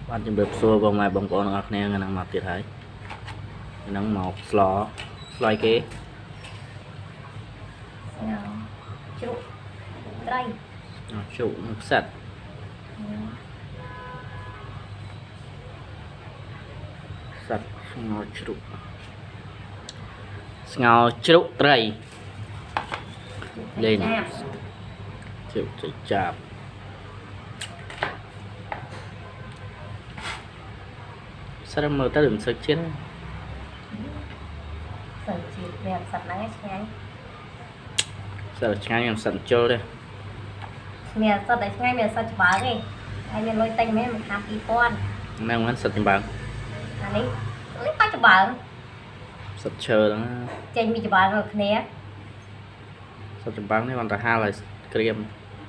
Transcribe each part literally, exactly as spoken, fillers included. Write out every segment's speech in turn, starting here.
bạn chụp được xua vào ngoài bóng con ngọc nè năng mặt tiệt thấy năng mọc slò sloi kế chụp đây chụp sạch sạch ngao chụp ngao chụp đây lên chụp chạy chạp sao mà ta đừng sạch chết sạch chết đẹp sạch nắng ngay sạch ngay em sạch trâu đây mẹ sạch đấy ngay mẹ sạch bá đi anh mẹ lôi tay mẹ một hạt tí con mẹ muốn sạch bằng anh ấy lấy tay cho bạn sạch chờ đó trên mi cho bạn rồi nè sạch bằng này còn ta hai là cream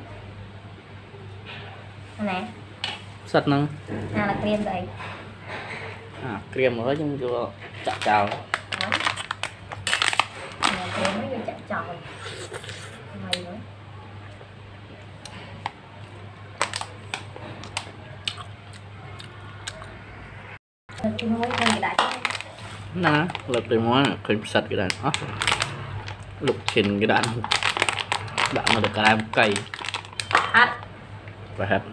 nè sạch nâng à là cream đây à cream mới nhưng chưa chặt chào cream mới vô chặt chào mày nữa nè lật từ món cream sạch cái đàn á lục trên cái đạn đạn mà được cái này cày hát và hết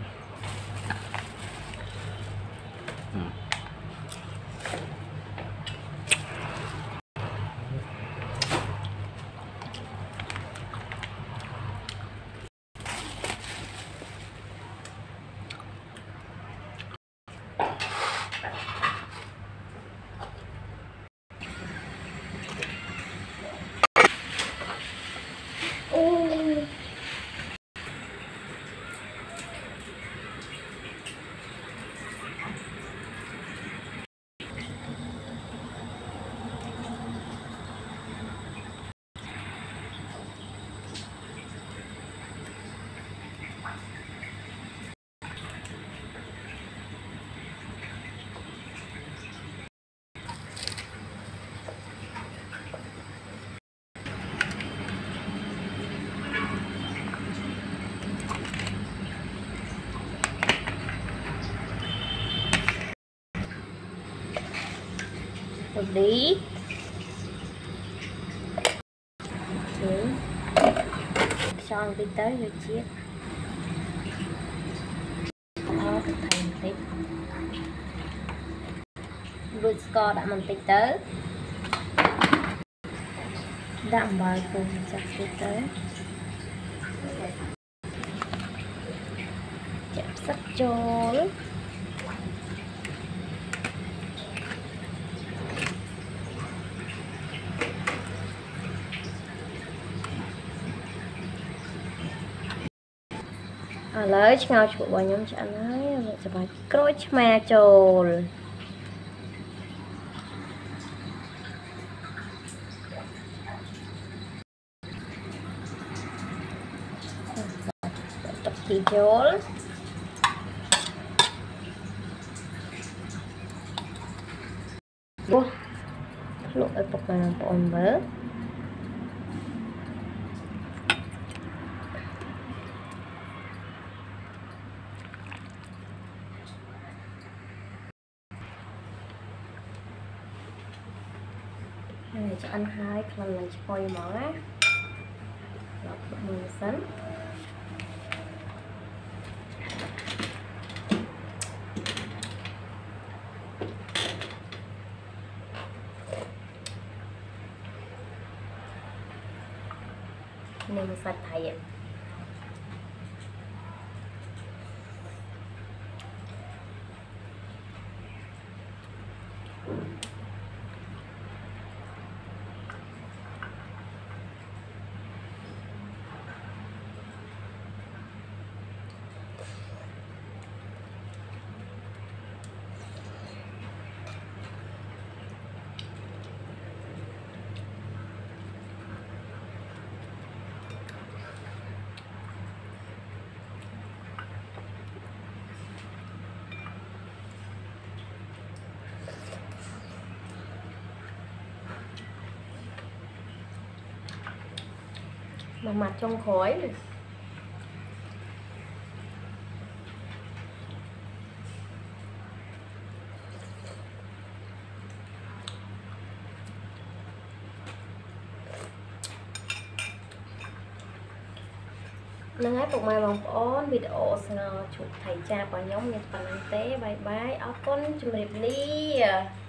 được đi son đi tới rồi chiếc đó thực thành tích vừa score đã mình tích tới đạm bài cùng chặt tích tới chạm sắt trôi à lấy ngao chuột bao nhiêu chả nói vậy cho bài cối mà trồi tập kỳ chối lụa ở bọc này bồn mớ này cho ăn hai lần lần cho coi món á lọc mười sấn nên sạch thầy ạ mà mặt trong khói này. nâng ấy bụng mai bằng ôn video ngờ chụp thầy cha của nhóm như phần anh tế bye bye ở con chụp đẹp đi